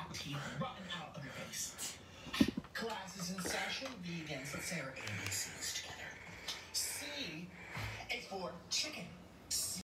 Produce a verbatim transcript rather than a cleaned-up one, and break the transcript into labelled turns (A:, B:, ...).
A: teeth rotten out of your face. Class is in session. Vegans, let's say our A B Cs.